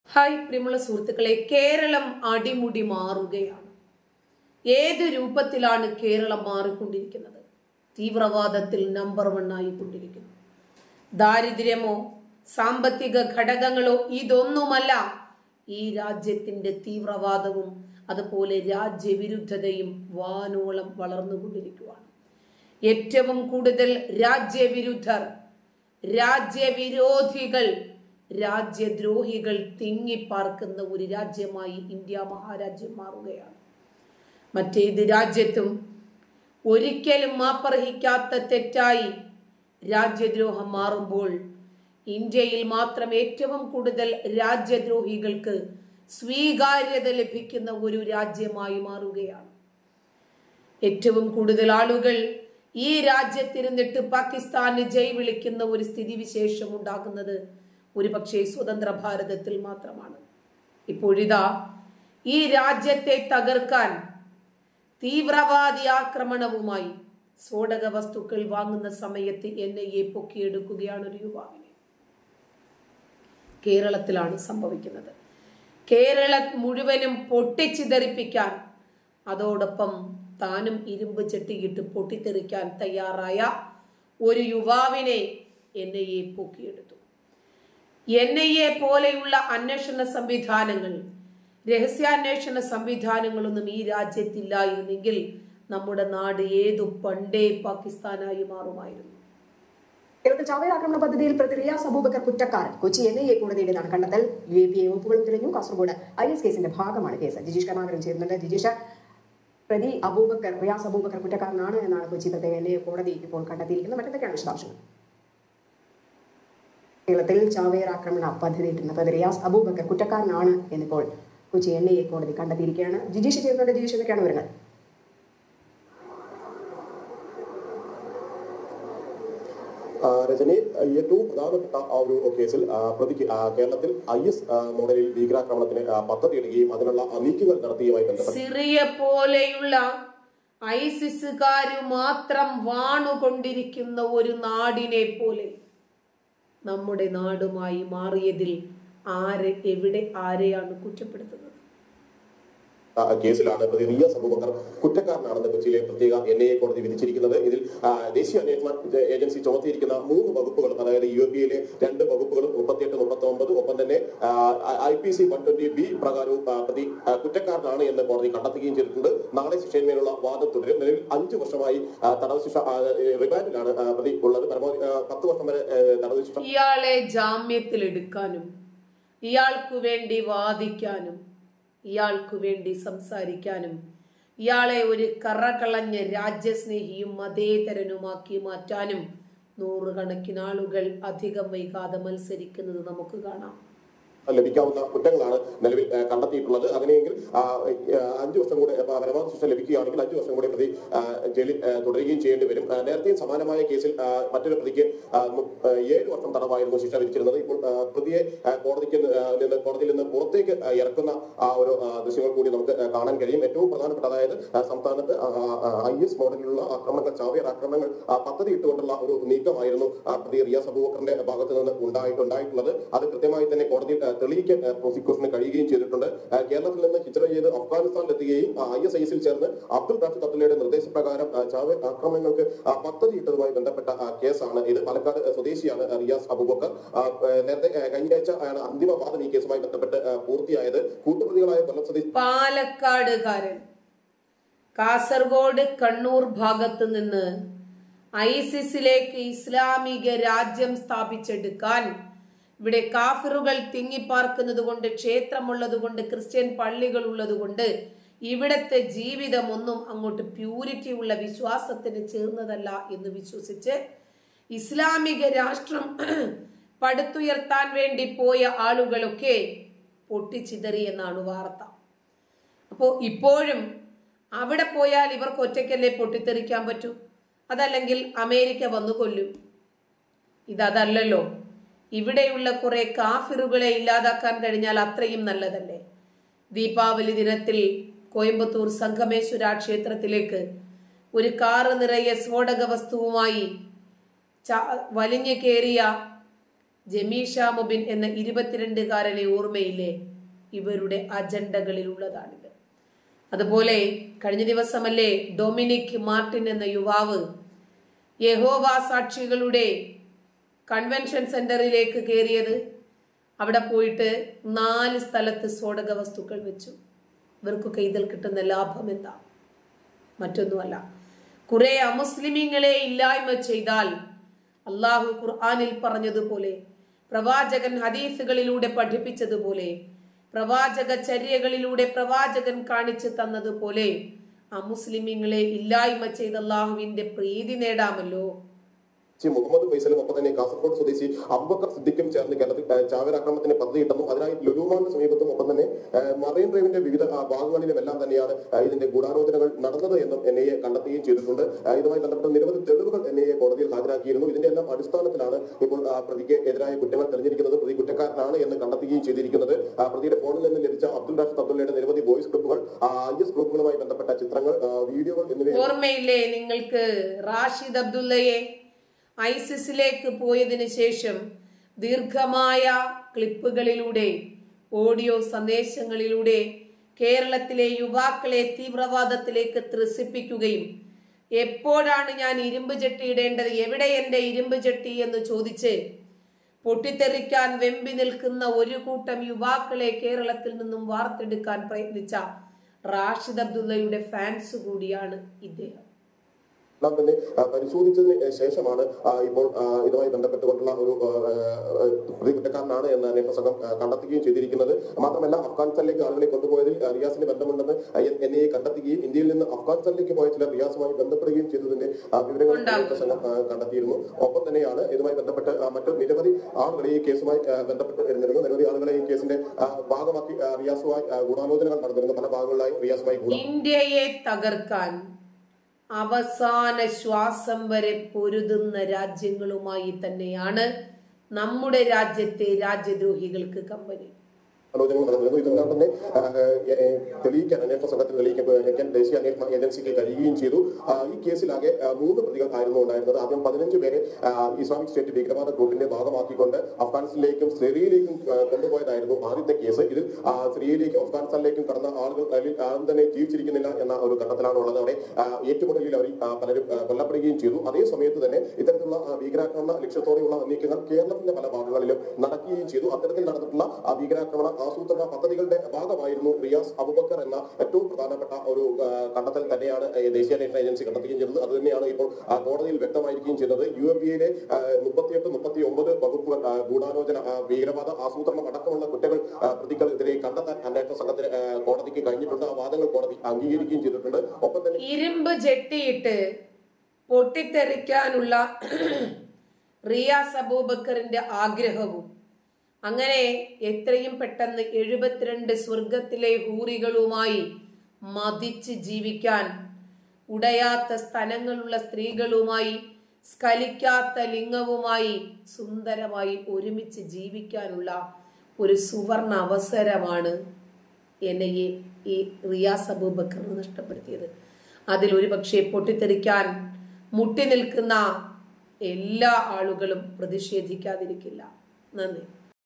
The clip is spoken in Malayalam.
ഹായ് പ്രിയമുള്ള സുഹൃത്തുക്കളെ, കേരളം അടിമുടി മാറുകയാണ്. ഏത് രൂപത്തിലാണ് കേരളം മാറിക്കൊണ്ടിരിക്കുന്നത്? തീവ്രവാദത്തിൽ നമ്പർ 1 ആയിക്കൊണ്ടിരിക്കുന്നു. ദാരിദ്ര്യമോ സാമ്പത്തിക ഘടകങ്ങളോ ഇതൊന്നുമല്ല. ഈ രാജ്യത്തിന്റെ തീവ്രവാദവും അതുപോലെ രാജ്യവിരുദ്ധതയും വാനോളം വളർന്നുകൊണ്ടിരിക്കുകയാണ്. ഏറ്റവും കൂടുതൽ രാജ്യവിരുദ്ധർ, രാജ്യവിരോധികൾ, രാജ്യദ്രോഹികൾ തിങ്ങിപ്പാർക്കുന്ന ഒരു രാജ്യമായി ഇന്ത്യ മഹാരാജ്യം മാറുകയാണ്. മറ്റേത് രാജ്യത്തും ഒരിക്കലും മാപ്പർഹിക്കാത്ത തെറ്റായി രാജ്യദ്രോഹം മാറുമ്പോൾ ഇന്ത്യയിൽ മാത്രം ഏറ്റവും കൂടുതൽ രാജ്യദ്രോഹികൾക്ക് സ്വീകാര്യത ലഭിക്കുന്ന ഒരു രാജ്യമായി മാറുകയാണ്. ഏറ്റവും കൂടുതൽ ആളുകൾ ഈ രാജ്യത്തിരുന്നിട്ട് പാകിസ്ഥാന് ജയ് വിളിക്കുന്ന ഒരു സ്ഥിതിവിശേഷം ഉണ്ടാകുന്നത് ഒരുപക്ഷെ സ്വതന്ത്ര ഭാരതത്തിൽ മാത്രമാണ്. ഇപ്പോഴിതാ ഈ രാജ്യത്തെ തകർക്കാൻ തീവ്രവാദി ആക്രമണവുമായി സ്ഫോടക വസ്തുക്കൾ വാങ്ങുന്ന സമയത്ത് NIA പൊക്കിയെടുക്കുകയാണ് ഒരു യുവാവിനെ. കേരളത്തിലാണ് സംഭവിക്കുന്നത്. കേരളം മുഴുവനും പൊട്ടിച്ചിതറിപ്പിക്കാൻ, അതോടൊപ്പം താനും ഇരുമ്പ് ചെട്ടിയിട്ട് പൊട്ടിത്തെറിക്കാൻ തയ്യാറായ ഒരു യുവാവിനെ NIA പൊക്കിയെടുത്തു. NIA പോലെയുള്ള അന്വേഷണ സംവിധാനങ്ങൾ, രഹസ്യാന്വേഷണ സംവിധാനങ്ങളൊന്നും ഈ രാജ്യത്തില്ലായിരുന്നെങ്കിൽ നമ്മുടെ നാട് ഏതു പണ്ടേ പാകിസ്ഥാനായി മാറുമായിരുന്നു. കേരളത്തിൽ ചാവേർ ആക്രമണ പദ്ധതിയിൽ പ്രതി റിയാസ് അബൂബക്കർ കുറ്റക്കാരൻ. കൊച്ചി NIA കോടതിയുടേതാണ് കണ്ടെത്തൽ. UAPA വകുപ്പുകളും തെളിഞ്ഞു. കാസർഗോഡ് IS കേസിന്റെ ഭാഗമാണ് കേസ്. ജിജീഷ് കരുണാകരൻ ചേരുന്നുണ്ട്. ജിജീഷ്, പ്രതി റിയാസ് അബൂബക്കർ കുറ്റക്കാരനാണ് എന്നാണ് കൊച്ചി പ്രത്യേക NIA കോടതി ഇപ്പോൾ കണ്ടെത്തിയിരിക്കുന്നത്. മറ്റെന്തൊക്കെയാണ് വിശദാംശങ്ങൾ? കേരളത്തിൽ ചാവേർ ആക്രമണ പദ്ധതിയിട്ടിരുന്ന പ്രതി റിയാസ് അബൂബക്കർ കുറ്റക്കാരനാണ് എന്നിപ്പോൾ കൊച്ചി NIA കോടതി കണ്ടെത്തിയിരിക്കുകയാണ്. ജിജീഷ് ചേർന്നുണ്ട്. ജിജീഷ്, എന്തൊക്കെയാണ് വിവരങ്ങൾ? രജനി, ഏറ്റവും പ്രധാനപ്പെട്ട ആ ഒരു കേസിൽ പ്രതിക്ക് കേരളത്തിൽ IS മോഡലിൽ ഭീകരാക്രമണത്തിന് പദ്ധതിയിടുകയും അതിനുള്ള നീക്കങ്ങൾ നടത്തിയുമായി ബന്ധപ്പെട്ട് സിറിയ പോലെയുള്ള ഐസിസുകാര് മാത്രം വാണുകൊണ്ടിരിക്കുന്ന ഒരു നാടിനെ പോലെ നമ്മുടെ നാടുമായി മാറിയതിൽ എവിടെ ആരെയാണ് കുറ്റപ്പെടുത്തുന്നത്? കേസിലാണ് പ്രതി റിയാസ് അബൂബക്കർ കുറ്റക്കാരനാണെന്ന് കൊച്ചിയിലെ പ്രത്യേക NIA കോടതി വിധിച്ചിരിക്കുന്നത്. ഇതിൽ ദേശീയ അന്വേഷണ ഏജൻസി ചുമത്തിയിരിക്കുന്ന 3 വകുപ്പുകളും, അതായത് UAPA 2 വകുപ്പുകളും 38, 39, ഒപ്പം തന്നെ IPC 120B പ്രകാരവും പ്രതി കുറ്റക്കാരനാണ് എന്ന് കോടതി കണ്ടെത്തുകയും ചെയ്തിട്ടുണ്ട്. നാളെ ശിക്ഷയിന്മേലുള്ള വാദം തുടരും. നിലവിൽ 5 വർഷമായി തടവ് ശിക്ഷ റിമാൻഡിലാണ് പ്രതി ഉള്ളത്. പരമാവധി 10 വർഷം വരെ തടവ് ശിക്ഷ. ഇയാളെ ജാമ്യത്തിലെടുക്കാനും ഇയാൾക്കു വേണ്ടി വാദിക്കാനും ഇയാൾക്കു വേണ്ടി സംസാരിക്കാനും ഇയാളെ ഒരു കറകളഞ്ഞ രാജ്യസ്നേഹിയും മതേതരനുമാക്കി മാറ്റാനും നൂറുകണക്കിന് ആളുകൾ അധികം വൈകാതെ മത്സരിക്കുന്നത് നമുക്ക് കാണാം. ലഭിക്കാവുന്ന കുറ്റങ്ങളാണ് നിലവിൽ കണ്ടെത്തിയിട്ടുള്ളത്. അങ്ങനെയെങ്കിൽ 5 വർഷം കൂടെ പരമാവധി ശിക്ഷ ലഭിക്കുകയാണെങ്കിൽ 5 വർഷം കൂടെ പ്രതി ജയിലിൽ തുടരുകയും ചെയ്യേണ്ടി വരും. നേരത്തെയും സമാനമായ കേസിൽ മറ്റൊരു പ്രതിക്ക് 7 വർഷം തടവായിരുന്നു ശിക്ഷ വിധിച്ചിരുന്നത്. ഇപ്പോൾ പ്രതിയെ കോടതിയിൽ നിന്ന് പുറത്തേക്ക് ഇറക്കുന്ന ആ ഒരു ദൃശ്യങ്ങൾ കൂടി നമുക്ക് കാണാൻ കഴിയും. ഏറ്റവും പ്രധാനപ്പെട്ട, അതായത് സംസ്ഥാനത്ത് IS മോഡലിലുള്ള ആക്രമണങ്ങൾ, ചാവേർ ആക്രമണങ്ങൾ പദ്ധതി ഇട്ടുകൊണ്ടുള്ള ഒരു നീക്കമായിരുന്നു പ്രതി റിയാസ് അബൂബക്കറിന്റെ ഭാഗത്ത് നിന്ന് ഉണ്ടായിട്ടുള്ളത്. അത് കൃത്യമായി തന്നെ കോടതിയിൽ തെളിയിക്കാൻ പ്രോസിക്യൂഷന് കഴിയുകയും ചെയ്തിട്ടുണ്ട്. കേരളത്തിൽ നിന്ന് ഹിജ്റ ചെയ്ത് അഫ്ഗാനിസ്ഥാനിലെത്തുകയും ISIൽ ചേർന്ന് അബ്ദുൾ റാഷിദ് അബ്ദുള്ളയുടെ നിർദ്ദേശപ്രകാരം ചാവേർ ആക്രമണങ്ങൾക്ക് പദ്ധതിയിട്ടതുമായി ബന്ധപ്പെട്ട കേസാണ് ഇത്. പാലക്കാട് സ്വദേശിയാണ് റിയാസ് അബൂബക്കർ. നേരത്തെ കഴിഞ്ഞ ആഴ്ച അന്തിമ വാദം ഈ കേസുമായി ബന്ധപ്പെട്ട് പൂർത്തിയായത്. കൂട്ടുപ്രതികളായ കൊല്ലം സ്വദേശി പാലക്കാടുകാരൻ കാസർഗോഡ്, കണ്ണൂർ ഭാഗത്ത് നിന്ന് ISIസിലേക്ക് ഇസ്ലാമിക രാജ്യം സ്ഥാപിച്ചെടുക്കാൻ, ഇവിടെ കാഫിറുകൾ തിങ്ങിപ്പാർക്കുന്നത് കൊണ്ട്, ക്ഷേത്രമുള്ളത് കൊണ്ട്, ക്രിസ്ത്യൻ പള്ളികൾ ഉള്ളത് കൊണ്ട് ഇവിടത്തെ ജീവിതമൊന്നും അങ്ങോട്ട് പ്യൂരിറ്റി ഉള്ള വിശ്വാസത്തിന് ചേർന്നതല്ല എന്ന് വിശ്വസിച്ച് ഇസ്ലാമിക രാഷ്ട്രം പടുത്തുയർത്താൻ വേണ്ടി പോയ ആളുകളൊക്കെ പൊട്ടിച്ചിതറി എന്നാണ് വാർത്ത. അപ്പോൾ ഇപ്പോഴും അവിടെ പോയാൽ ഇവർക്ക് ഒറ്റയ്ക്കല്ലേ പൊട്ടിത്തെറിക്കാൻ പറ്റൂ? അതല്ലെങ്കിൽ അമേരിക്ക വന്നു കൊല്ലും. ഇതല്ലല്ലോ. ഇവിടെയുള്ള കുറെ കാഫിറുകളെ ഇല്ലാതാക്കാൻ കഴിഞ്ഞാൽ അത്രയും നല്ലതല്ലേ? ദീപാവലി ദിനത്തിൽ കോയമ്പത്തൂർ സംഗമേശ്വര ക്ഷേത്രത്തിലേക്ക് ഒരു കാറ് നിറയെ സ്ഫോടക വസ്തുവുമായി വലിഞ്ഞു കയറിയ ജമീഷ മുബിൻ എന്ന 22കാരനെ ഓർമ്മയില്ലേ? ഇവരുടെ അജണ്ടകളിലുള്ളതാണിത്. അതുപോലെ കഴിഞ്ഞ ദിവസമല്ലേ ഡൊമിനിക് മാർട്ടിൻ എന്ന യുവാവ് യഹോവ സാക്ഷികളുടെ കൺവെൻഷൻ സെന്ററിലേക്ക് കയറിയത്? അവിടെ പോയിട്ട് 4 സ്ഥലത്ത് സ്ഫോടക വസ്തുക്കൾ വെച്ചു. ഇവർക്കൊക്കെ ഇതിൽ കിട്ടുന്ന ലാഭം എന്താ? മറ്റൊന്നുമല്ല, കുറെ അമുസ്ലിമീങ്ങളെ ഇല്ലായ്മ ചെയ്താൽ അള്ളാഹു ഖുർആനിൽ പറഞ്ഞതുപോലെ, പ്രവാചകൻ ഹദീസുകളിലൂടെ പഠിപ്പിച്ചതുപോലെ, പ്രവാചക ചര്യകളിലൂടെ പ്രവാചകൻ കാണിച്ചു തന്നതുപോലെ അമുസ്ലിമീങ്ങളെ ഇല്ലായ്മ ചെയ്ത് അള്ളാഹുവിന്റെ പ്രീതി നേടാമല്ലോ. മുഹമ്മദ് ഫൈസലും ഒപ്പം തന്നെ കാസർഗോഡ് സ്വദേശി അബൂബക്കർ സിദ്ദിഖും ചേർന്ന് കേരളത്തിൽ ചാവേറാക്രമണത്തിന് പദ്ധതിയിട്ടെന്നും അതിനായി ലുലുമാളിന് സമീപത്തും ഒപ്പം തന്നെ മറൈൻ ഡ്രൈവിന്റെ വിവിധ ഭാഗങ്ങളിലുമെല്ലാം തന്നെയാണ് ഇതിന്റെ ഗൂഢാലോചനകൾ നടന്നത് എന്നും NIA കണ്ടെത്തുകയും ചെയ്തിട്ടുണ്ട്. ഇതുമായി ബന്ധപ്പെട്ട നിരവധി തെളിവുകൾ NIA കോടതിയിൽ ഹാജരാക്കിയിരുന്നു. ഇതിന്റെ എല്ലാം അടിസ്ഥാനത്തിലാണ് ഇപ്പോൾ പ്രതിക്ക് എതിരായ കുറ്റങ്ങൾ തെളിഞ്ഞിരിക്കുന്നത്. പ്രതി കുറ്റക്കാരനാണ് എന്ന് കണ്ടെത്തുകയും ചെയ്തിരിക്കുന്നത്. പ്രതിയുടെ ഫോണിൽ നിന്ന് ലഭിച്ച അബ്ദുൽ റാഷിദ് അബ്ദുള്ളയുടെ നിരവധി വോയിസ് ക്ലിപ്പുകൾ, IS ഗ്രൂപ്പുകളുമായി ബന്ധപ്പെട്ട ചിത്രങ്ങൾ, വീഡിയോകൾ എന്നിവ ഓർമ്മയില്ലേ നിങ്ങൾക്ക്? റാഷിദ് അബ്ദുള്ളയെ ഐസിസിലേക്ക് പോയതിനു ശേഷം ദീർഘമായ ക്ലിപ്പുകളിലൂടെ, ഓഡിയോ സന്ദേശങ്ങളിലൂടെ കേരളത്തിലെ യുവാക്കളെ തീവ്രവാദത്തിലേക്ക് ത്രസിപ്പിക്കുകയും എപ്പോഴാണ് ഞാൻ ഇരുമ്പ് ചട്ടി ഇടേണ്ടത്, എവിടെ എന്റെ ഇരുമ്പ് ചട്ടി എന്ന് ചോദിച്ച് പൊട്ടിത്തെറിക്കാൻ വെമ്പി നിൽക്കുന്ന ഒരു കൂട്ടം യുവാക്കളെ കേരളത്തിൽ നിന്നും വാർത്തെടുക്കാൻ പ്രയത്നിച്ച റാഷിദ് അബ്ദുള്ളയുടെ ഫാൻസ് കൂടിയാണ് ഇദ്ദേഹം. തന്നെ പരിശോധിച്ചതിന് ശേഷമാണ് ഇപ്പോൾ ഇതുമായി ബന്ധപ്പെട്ടുകൊണ്ടുള്ള ഒരു പ്രതി കുറ്റക്കാരനാണ് എന്ന് അന്വേഷണ സംഘം കണ്ടെത്തുകയും ചെയ്തിരിക്കുന്നത്. മാത്രമല്ല, അഫ്ഗാനിസ്ഥാനിലേക്ക് ആളുകളെ കൊണ്ടുപോയതിൽ റിയാസിന് ബന്ധമുണ്ടെന്ന് NIA കണ്ടെത്തുകയും ഇന്ത്യയിൽ നിന്ന് അഫ്ഗാനിസ്ഥാനിലേക്ക് പോയ ചിലർ റിയാസുമായി ബന്ധപ്പെടുകയും ചെയ്തതിന്റെ വിവരങ്ങൾ അന്വേഷണ സംഘം കണ്ടെത്തിയിരുന്നു. ഒപ്പം തന്നെയാണ് ഇതുമായി ബന്ധപ്പെട്ട് മറ്റു നിരവധി ആളുകളെ ഈ കേസുമായി ബന്ധപ്പെട്ട് വരുന്നിരുന്നു. നിരവധി ആളുകളെ ഈ കേസിന്റെ ഭാഗമാക്കി റിയാസുമായി ഗൂഢാലോചനകൾ നടന്നിരുന്നു. പല ഭാഗങ്ങളിലായി റിയാസുമായി ഇന്ത്യയെ തകർക്കാൻ അവസാന ശ്വാസം വരെ പൊരുതുന്ന രാജ്യങ്ങളുമായി തന്നെയാണ് നമ്മുടെ രാജ്യത്തെ രാജ്യദ്രോഹികൾക്ക് കമ്പനി. ആലോചനകൾ നടന്നിരുന്നു. ഇതെല്ലാം തന്നെ തെളിയിക്കാൻ അന്വേഷണ സംഘത്തിന് തെളിയിക്കാൻ ദേശീയ അന്വേഷണ ഏജൻസിക്ക് കഴിയുകയും ചെയ്തു. ഈ കേസിലാകെ 3 പ്രതികൾ ആയിരുന്നു ഉണ്ടായിരുന്നത്. ആദ്യം 15 പേരെ ഇസ്ലാമിക് സ്റ്റേറ്റ് ഭീകരവാദ ഗ്രൂപ്പിന്റെ ഭാഗമാക്കിക്കൊണ്ട് അഫ്ഗാനിസ്ഥാനിലേക്കും സിറിയയിലേക്കും കൊണ്ടുപോയതായിരുന്നു ആദ്യത്തെ കേസ്. ഇതിൽ സിറിയയിലേക്കും അഫ്ഗാനിസ്ഥാനിലേക്കും കടന്ന ആളുകൾ ആരും തന്നെ ജീവിച്ചിരിക്കുന്നില്ല എന്ന ഒരു ഘട്ടത്തിലാണ് ഉള്ളത്. അവിടെ ഏറ്റുമുട്ടലിൽ അവർ പലരും കൊല്ലപ്പെടുകയും ചെയ്തു. അതേ സമയത്ത് തന്നെ ഇത്തരത്തിലുള്ള ഭീകരാക്രമണ ലക്ഷ്യത്തോടെയുള്ള നീക്കങ്ങൾ കേരളത്തിന്റെ പല ഭാഗങ്ങളിലും നടക്കുകയും ചെയ്തു. അത്തരത്തിൽ നടന്നിട്ടുള്ള ഭീകരാക്രമണ ആസൂത്രണ പദ്ധതികളുടെ ഭാഗമായിരുന്നു റിയാസ് അബൂബക്കർ എന്ന ഏറ്റവും പ്രധാനപ്പെട്ട ഒരു കണ്ടെത്തൽ തന്നെയാണ് ദേശീയ അന്വേഷണ ഏജൻസി കണ്ടെത്തുകയും ചെയ്തത്. അത് തന്നെയാണ് ഇപ്പോൾ കോടതിയിൽ വ്യക്തമായിരിക്കുകയും ചെയ്തത്. UAPയിലെ 38, 39 വകുപ്പുകൾ ഗൂഢാലോചന, ഭീകരവാദ ആസൂത്രണം അടക്കമുള്ള കുറ്റങ്ങൾ പ്രതികൾക്കെതിരെ കണ്ടെത്താൻ അന്വേഷണ സംഘത്തിന് കോടതിക്ക് കഴിഞ്ഞിട്ടുണ്ട്. ആ വാദങ്ങൾ കോടതി അംഗീകരിക്കുകയും ചെയ്തിട്ടുണ്ട്. ഒപ്പം തന്നെ ഇരുമ്പ് ജെട്ടിയിട്ട് പൊട്ടിത്തെറിക്കാനുള്ള റിയാസ് അബൂബക്കറിന്റെ ആഗ്രഹവും, അങ്ങനെ എത്രയും പെട്ടെന്ന് 72 സ്വർഗത്തിലെ ഹൂറികളുമായി മതിച്ച് ജീവിക്കാൻ, ഉടയാത്ത സ്ഥലങ്ങളുള്ള സ്ത്രീകളുമായി, സ്ഖലിക്കാത്ത ലിംഗവുമായി സുന്ദരമായി ഒരുമിച്ച് ജീവിക്കാനുള്ള ഒരു സുവർണ അവസരമാണ് NIA ഈ റിയാസ് അബൂബക്കറിന് നഷ്ടപ്പെടുത്തിയത്. അതിൽ ഒരു പക്ഷേ പൊട്ടിത്തെറിക്കാൻ മുട്ടി നിൽക്കുന്ന എല്ലാ ആളുകളും പ്രതിഷേധിക്കാതിരിക്കില്ല. നന്ദി.